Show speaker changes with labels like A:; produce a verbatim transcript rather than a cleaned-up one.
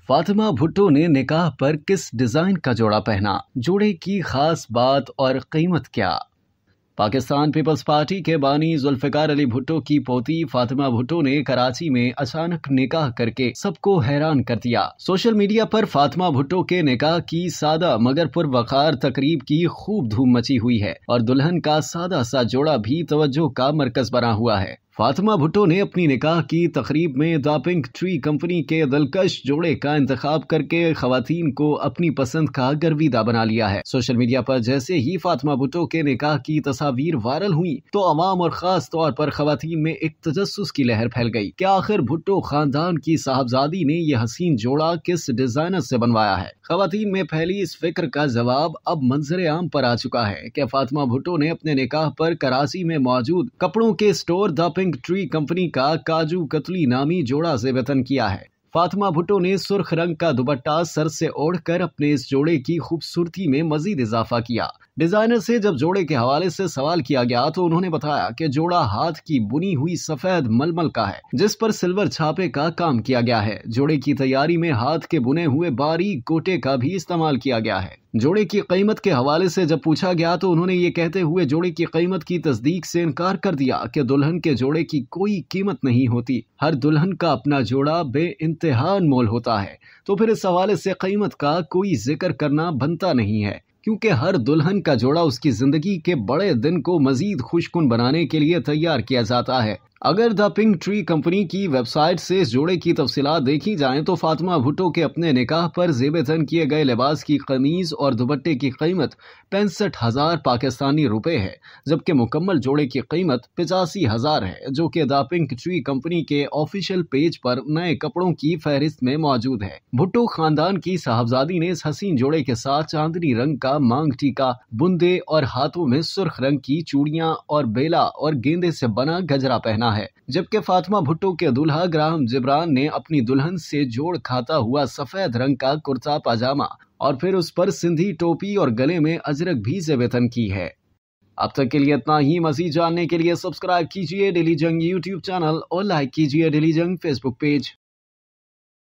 A: फातिमा भुट्टो ने निकाह पर किस डिजाइन का जोड़ा पहना, जोड़े की खास बात और कीमत क्या। पाकिस्तान पीपल्स पार्टी के बानी जुल्फिकार अली भुट्टो की पोती फातिमा भुट्टो ने कराची में अचानक निकाह करके सबको हैरान कर दिया। सोशल मीडिया पर फातिमा भुट्टो के निकाह की सादा मगर पुरवकार तकरीब की खूब धूम मची हुई है और दुल्हन का सादा सा जोड़ा भी तवज्जो का मरकज बना हुआ है। फातिमा भुट्टो ने अपनी निकाह की तकरीब में द पिंक ट्री कंपनी के दिलकश जोड़े का इंतखाब करके खवातीन को अपनी पसंद का गर्विदा बना लिया है। सोशल मीडिया पर जैसे ही फातिमा भुट्टो के निकाह की तस्वीर वायरल हुई तो अवाम और खास तौर पर खवातीन में एक तजस्सुस की लहर फैल गई कि आखिर भुट्टो खानदान की साहबजादी ने यह हसीन जोड़ा किस डिजाइनर से बनवाया है। खवातीन में फैली इस फिक्र का जवाब अब मंजर आम पर आ चुका है कि फातिमा भुट्टो ने अपने निकाह पर कराची में मौजूद कपड़ों के store the pink tree company का काजू कतली नामी जोड़ा ज़ेबतन किया है। फातिमा भुट्टो ने सुर्ख रंग का दुपट्टा सर से ओढ़कर अपने इस जोड़े की खूबसूरती में मजीद इजाफा किया। डिजाइनर से जब जोड़े के हवाले से सवाल किया गया तो उन्होंने बताया कि जोड़ा हाथ की बुनी हुई सफेद मलमल का है जिस पर सिल्वर छापे का काम किया गया है। जोड़े की तैयारी में हाथ के बुने हुए बारीक गोटे का भी इस्तेमाल किया गया है। जोड़े की कीमत के हवाले से जब पूछा गया तो उन्होंने ये कहते हुए जोड़े की कीमत की तस्दीक से इनकार कर दिया कि दुल्हन के जोड़े की कोई कीमत नहीं होती, हर दुल्हन का अपना जोड़ा बेइंतहा अनमोल होता है। तो फिर इस हवाले से कीमत का कोई जिक्र करना बनता नहीं है, क्योंकि हर दुल्हन का जोड़ा उसकी जिंदगी के बड़े दिन को मजीद खुशकुन बनाने के लिए तैयार किया जाता है। अगर द पिंक ट्री कंपनी की वेबसाइट से इस जोड़े की तफसीलात देखी जाएं तो फातिमा भुट्टो के अपने निकाह पर ज़ेबतन किए गए लिबास की कमीज और दुपट्टे की कीमत पैंसठ हजार पाकिस्तानी रुपए है, जबकि मुकम्मल जोड़े की कीमत पचासी हजार है, जो कि द पिंक ट्री कंपनी के ऑफिशियल पेज पर नए कपड़ों की फहरिस्त में मौजूद है। भुट्टो खानदान की साहबजादी ने इस हसीन जोड़े के साथ चांदनी रंग का मांग टीका, बुंदे और हाथों में सुर्ख रंग की चूड़ियां और बेला और गेंदे से बना गजरा पहना है, जबकि फातिमा भुट्टो के दूल्हा ग्राम जिब्रान ने अपनी दुल्हन से जोड़ खाता हुआ सफेद रंग का कुर्ता पाजामा और फिर उस पर सिंधी टोपी और गले में अजरक भी ज़ेबतन की है। अब तक के लिए इतना ही। मज़ीद जानने के लिए सब्सक्राइब कीजिए डेली जंग यूट्यूब चैनल और लाइक कीजिए डेली जंग फेसबुक पेज।